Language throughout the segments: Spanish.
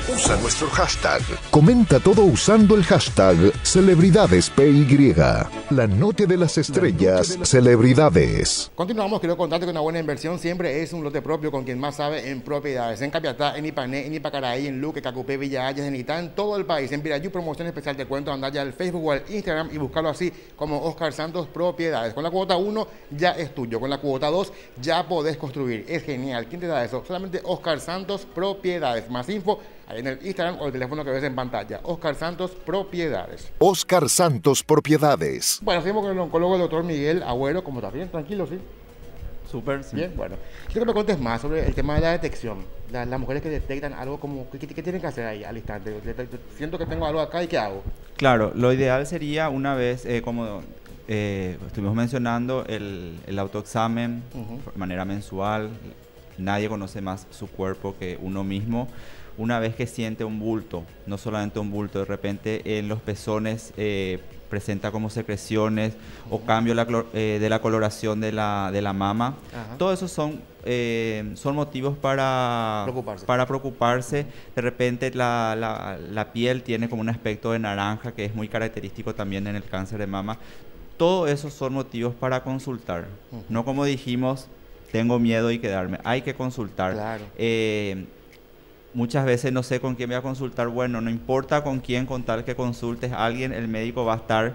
Usa nuestro hashtag. Comenta todo usando el hashtag CelebridadesPY. La noche de las estrellas, celebridades. Continuamos, quiero contarte que una buena inversión siempre es un lote propio con quien más sabe en propiedades. En Capiatá, en Ipané, en Ipacaraí, en Luque, Cacupé, Villa Hayes, en Itá, en todo el país. En Pirayú, promoción especial, te cuento, andar ya al Facebook o al Instagram y buscarlo así como Oscar Santos Propiedades. Con la cuota 1 ya es tuyo, con la cuota 2 ya podés construir. Es genial. ¿Quién te da eso? Solamente Oscar Santos Propiedades. Más info ahí en el Instagram o el teléfono que ves en pantalla. Oscar Santos Propiedades. Oscar Santos Propiedades. Bueno, seguimos con el oncólogo, el doctor Miguel Agüero. ¿Cómo estás? ¿Bien? ¿Tranquilo? ¿Sí? Súper, sí. Bien, bueno. Quiero que me contes más sobre el tema de la detección. Las mujeres que detectan algo, como ¿qué tienen que hacer ahí al instante? Siento que tengo algo acá y ¿qué hago? Claro, lo ideal sería una vez, como estuvimos mencionando, el autoexamen de manera mensual. Nadie conoce más su cuerpo que uno mismo. Una vez que siente un bulto, no solamente un bulto, de repente en los pezones presenta como secreciones o cambio de la coloración de la mama. Todos esos son motivos para preocuparse. De repente la piel tiene como un aspecto de naranja que es muy característico también en el cáncer de mama. Todos esos son motivos para consultar. No como dijimos, tengo miedo y quedarme. Hay que consultar. Claro. Muchas veces no sé con quién voy a consultar. Bueno, no importa con quién, con tal que consultes a alguien, el médico va a estar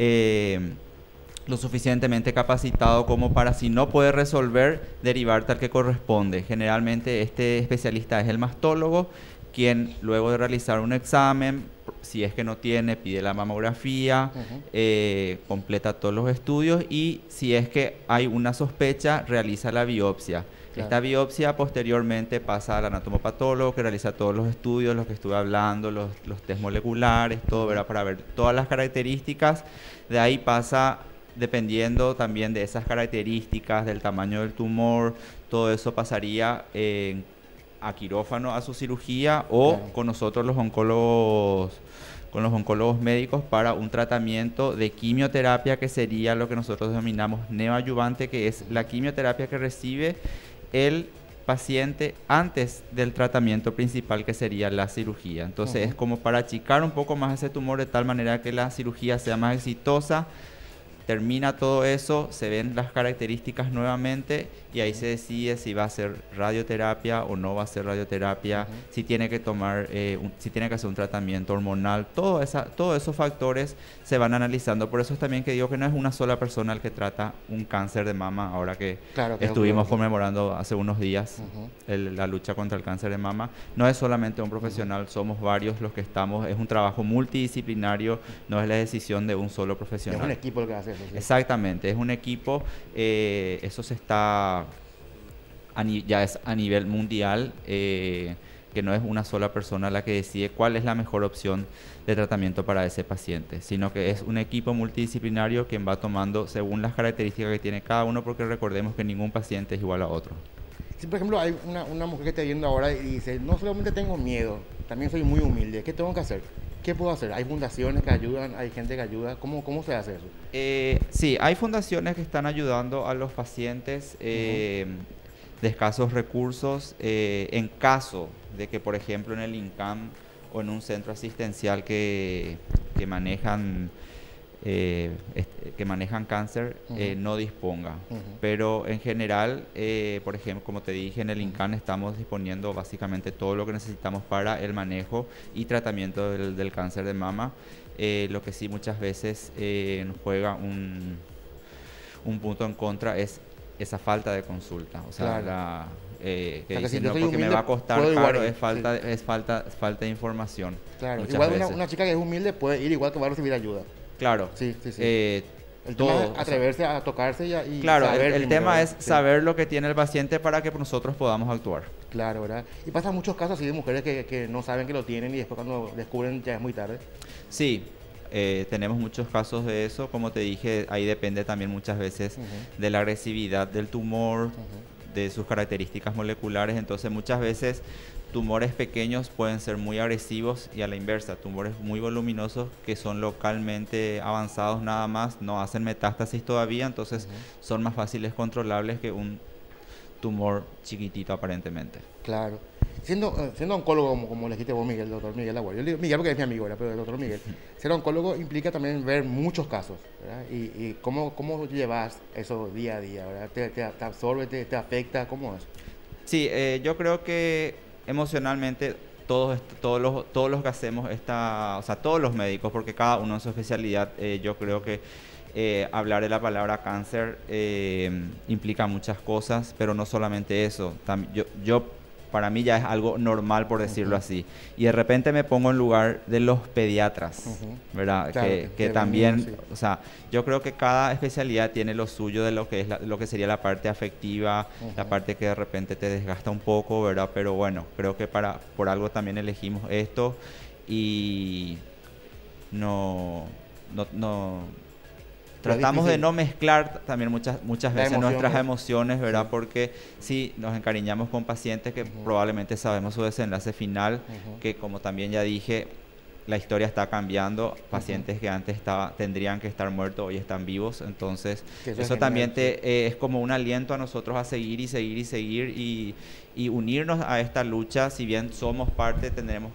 lo suficientemente capacitado como para, si no puede resolver, derivarte al que corresponde. Generalmente este especialista es el mastólogo, quien luego de realizar un examen, si es que no tiene, pide la mamografía, completa todos los estudios y si es que hay una sospecha, realiza la biopsia. Esta biopsia posteriormente pasa al anatomopatólogo que realiza todos los estudios, los que estuve hablando, los test moleculares, todo, ¿verdad? Para ver todas las características. De ahí pasa, dependiendo también de esas características, del tamaño del tumor, todo eso pasaría a quirófano, a su cirugía o con nosotros los oncólogos, con los oncólogos médicos para un tratamiento de quimioterapia que sería lo que nosotros denominamos neoadyuvante, que es la quimioterapia que recibe el paciente antes del tratamiento principal que sería la cirugía. Entonces es como para achicar un poco más ese tumor de tal manera que la cirugía sea más exitosa. Termina todo eso, se ven las características nuevamente y ahí se decide si va a ser radioterapia o no va a ser radioterapia, si tiene que tomar, si tiene que hacer un tratamiento hormonal. Todos esos factores se van analizando. Por eso es también que digo que no es una sola persona el que trata un cáncer de mama. Ahora que estuvimos conmemorando hace unos días la lucha contra el cáncer de mama, no es solamente un profesional, somos varios los que estamos. Es un trabajo multidisciplinario, no es la decisión de un solo profesional. Es un equipo el que hace. Sí. Exactamente, es un equipo, eso se está, ya es a nivel mundial, que no es una sola persona la que decide cuál es la mejor opción de tratamiento para ese paciente, sino que es un equipo multidisciplinario quien va tomando según las características que tiene cada uno, porque recordemos que ningún paciente es igual a otro. Si por ejemplo hay una mujer que está viendo ahora y dice, no solamente tengo miedo, también soy muy humilde, ¿qué tengo que hacer? ¿Qué puedo hacer? ¿Hay fundaciones que ayudan? ¿Hay gente que ayuda? ¿Cómo se hace eso? Sí, hay fundaciones que están ayudando a los pacientes de escasos recursos en caso de que, por ejemplo, en el INCAM o en un centro asistencial que manejan cáncer no disponga. Pero en general, por ejemplo, como te dije, en el INCAN estamos disponiendo básicamente todo lo que necesitamos para el manejo y tratamiento del cáncer de mama. Lo que sí muchas veces juega un punto en contra es esa falta de consulta. O sea, que dicen, no, porque me va a costar caro, es falta de información. Claro, igual una chica que es humilde puede ir igual que va a recibir ayuda. Claro. Sí. El todo, tema es atreverse a tocarse y claro, saber el tema es saber lo que tiene el paciente para que nosotros podamos actuar. Claro, ¿verdad? Y pasan muchos casos así de mujeres que no saben que lo tienen y después cuando descubren ya es muy tarde. Sí, tenemos muchos casos de eso. Como te dije, ahí depende también muchas veces de la agresividad del tumor, de sus características moleculares. Entonces muchas veces tumores pequeños pueden ser muy agresivos y a la inversa, tumores muy voluminosos que son localmente avanzados nada más, no hacen metástasis todavía, entonces son más fáciles controlables que un tumor chiquitito aparentemente. Claro. Siendo oncólogo, como le dijiste vos, Miguel, el doctor Miguel Aguayo, yo le digo Miguel porque es mi amigo, ¿verdad? Pero el doctor Miguel, ser oncólogo implica también ver muchos casos, ¿verdad? Y cómo llevas eso día a día, ¿verdad? ¿Te absorbe, te afecta? ¿Cómo es? Sí, yo creo que emocionalmente todos los que hacemos o sea, todos los médicos, porque cada uno en su especialidad, yo creo que hablar de la palabra cáncer implica muchas cosas, pero no solamente eso. Para mí ya es algo normal, por decirlo así. Y de repente me pongo en lugar de los pediatras, ¿verdad? Claro, que también, o sea, yo creo que cada especialidad tiene lo suyo de lo que es lo que sería la parte afectiva, la parte que de repente te desgasta un poco, ¿verdad? Pero bueno, creo que por algo también elegimos esto y no tratamos de no mezclar también muchas veces nuestras emociones, ¿verdad? Sí. Porque sí, nos encariñamos con pacientes que probablemente sabemos su desenlace final, que como también ya dije, la historia está cambiando. Pacientes que antes tendrían que estar muertos, hoy están vivos. Entonces, eso también es como un aliento a nosotros a seguir y unirnos a esta lucha. Si bien somos parte, tenemos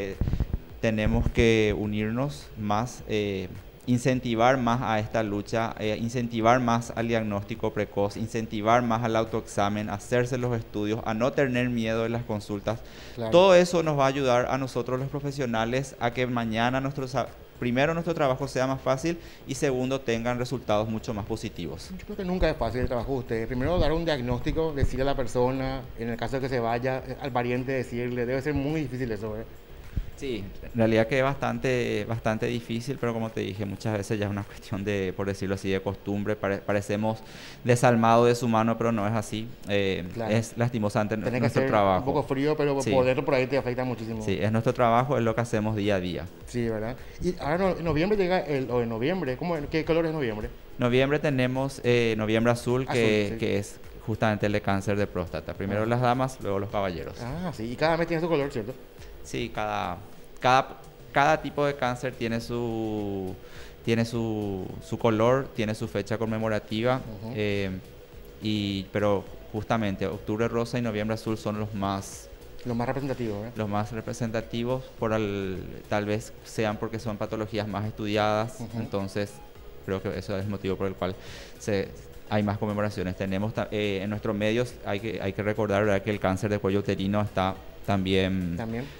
que unirnos más, incentivar más a esta lucha, incentivar más al diagnóstico precoz, incentivar más al autoexamen, hacerse los estudios, a no tener miedo de las consultas. Claro. Todo eso nos va a ayudar a nosotros los profesionales a que mañana primero nuestro trabajo sea más fácil y segundo tengan resultados mucho más positivos. Yo creo que nunca es fácil el trabajo de ustedes. Primero dar un diagnóstico, decirle a la persona, en el caso de que se vaya, al pariente decirle, debe ser muy difícil eso, ¿eh? Sí, en realidad que es bastante difícil, pero como te dije, muchas veces ya es una cuestión de, por decirlo así, de costumbre. Parecemos desalmados de su mano, pero no es así. Claro. Es lastimosamente nuestro trabajo. Un poco frío, pero sí. Poder por ahí te afecta muchísimo. Sí, es nuestro trabajo, es lo que hacemos día a día. Sí, ¿verdad? Y ahora en noviembre llega en noviembre, ¿qué color es noviembre? Noviembre tenemos noviembre azul, que es justamente el de cáncer de próstata. Primero las damas, luego los caballeros. Ah, sí, y cada mes tiene su color, ¿cierto? Sí, cada tipo de cáncer tiene su color, tiene su fecha conmemorativa, pero justamente octubre rosa y noviembre azul son los más representativos, ¿eh? Los más representativos, tal vez sean porque son patologías más estudiadas, entonces creo que eso es el motivo por el cual hay más conmemoraciones. Tenemos en nuestros medios, hay que recordar, ¿verdad?, que el cáncer de cuello uterino está también.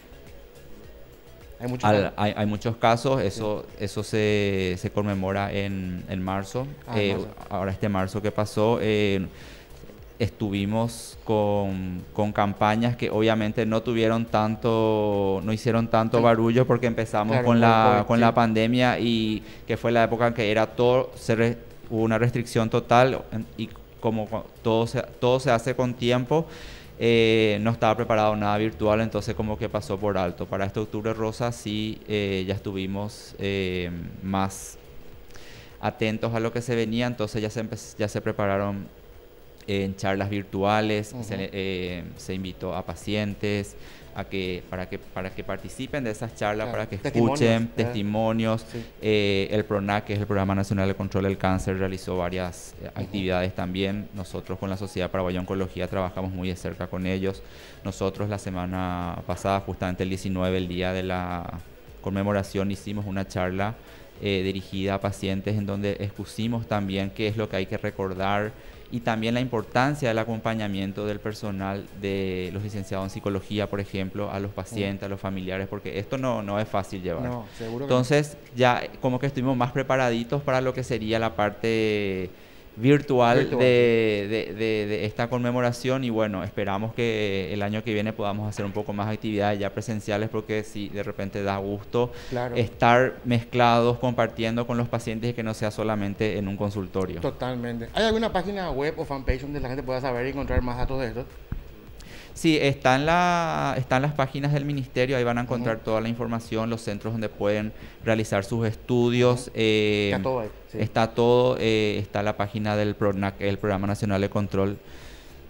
Hay muchos casos, eso se conmemora en marzo. Ahora este marzo que pasó, estuvimos con campañas que obviamente no hicieron tanto barullo porque empezamos con la pandemia, y que fue la época en que hubo una restricción total, y como todo se hace con tiempo, no estaba preparado nada virtual, entonces como que pasó por alto. Para este octubre rosa sí, ya estuvimos más atentos a lo que se venía, entonces ya se prepararon en charlas virtuales, se invitó a pacientes para que participen de esas charlas, para que escuchen testimonios. Sí. El PRONAC, que es el Programa Nacional de Control del Cáncer, realizó varias actividades también. Nosotros con la Sociedad Paraguaya de Oncología trabajamos muy de cerca con ellos. Nosotros la semana pasada, justamente el 19, el día de la conmemoración, hicimos una charla dirigida a pacientes en donde expusimos también qué es lo que hay que recordar, y también la importancia del acompañamiento del personal, de los licenciados en psicología, por ejemplo, a los pacientes, a los familiares, porque esto no es fácil llevar. No, seguro que Entonces, ya como que estuvimos más preparaditos para lo que sería la parte virtual de esta conmemoración, y bueno, esperamos que el año que viene podamos hacer un poco más actividades ya presenciales, porque sí, de repente da gusto estar mezclados, compartiendo con los pacientes, y que no sea solamente en un consultorio. Totalmente. ¿Hay alguna página web o fanpage donde la gente pueda saber y encontrar más datos de esto? Sí, están las páginas del ministerio, ahí van a encontrar toda la información, los centros donde pueden realizar sus estudios. Está todo ahí. Sí. Está la página del PRONAC, el Programa Nacional de Control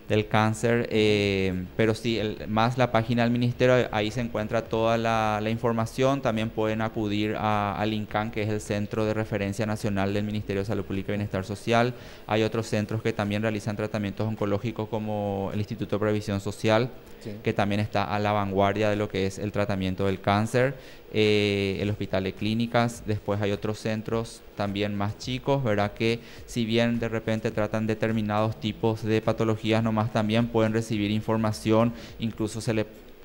del cáncer, pero sí, más la página del ministerio, ahí se encuentra toda la información. También pueden acudir al INCAN, que es el Centro de Referencia Nacional del Ministerio de Salud Pública y Bienestar Social. Hay otros centros que también realizan tratamientos oncológicos, como el Instituto de Previsión Social, sí, que también está a la vanguardia de lo que es el tratamiento del cáncer. El Hospital de Clínicas. Después hay otros centros también más chicos, ¿verdad? Que si bien de repente tratan determinados tipos de patologías, nomás también pueden recibir información, incluso se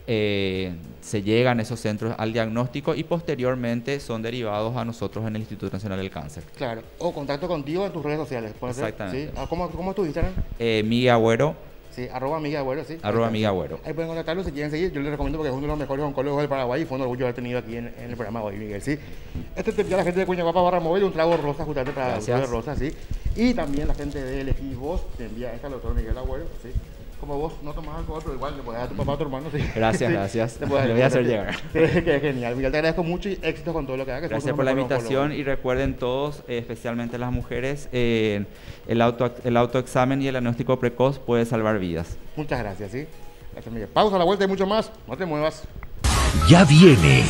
llegan esos centros al diagnóstico y posteriormente son derivados a nosotros en el Instituto Nacional del Cáncer. Claro, o contacto contigo en tus redes sociales. Exactamente. ¿Sí? ¿Cómo es tu Instagram? Miguel Agüero. Sí, @Miguel Agüero, sí. Miguel Agüero. Ahí pueden contactarlo si quieren seguir. Yo les recomiendo porque es uno de los mejores oncólogos del Paraguay y fue un orgullo haber tenido aquí en el programa hoy, Miguel, sí. Ya la gente de Cuñaguapa /móvil, un trago rosa justamente para el rosa, sí. Y también la gente de Elegí Vos te envía esta al doctor Miguel Agüero, sí. Como vos no tomás alcohol, pero igual le puedes dar a tu papá, a tu hermano, sí. Gracias, sí, gracias. Lo voy a hacer llegar. Qué genial. Miguel, te agradezco mucho y éxitos con todo lo que hagas. Gracias por la invitación y recuerden todos, especialmente las mujeres, el autoexamen y el diagnóstico precoz puede salvar vidas. Muchas gracias, sí. Gracias, Miguel. Pausa, a la vuelta y mucho más. No te muevas. Ya viene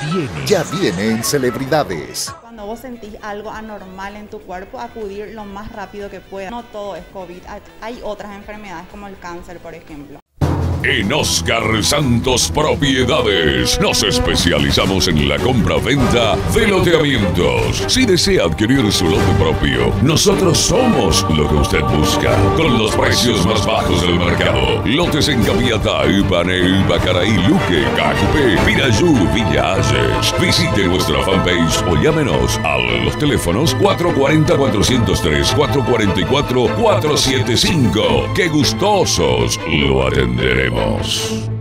en Celebridades. Cuando vos sentís algo anormal en tu cuerpo, acudir lo más rápido que puedas. No todo es COVID, hay otras enfermedades como el cáncer, por ejemplo. En Oscar Santos Propiedades nos especializamos en la compra-venta de loteamientos. Si desea adquirir su lote propio, nosotros somos lo que usted busca, con los precios más bajos del mercado. Lotes en Capiatá, Ibané, Bacaraí, Luque, Cajupé, Pirayú, Villa Ayes. Visite nuestra fanpage o llámenos a los teléfonos 440-403, 444-475. ¡Qué gustosos lo atenderemos!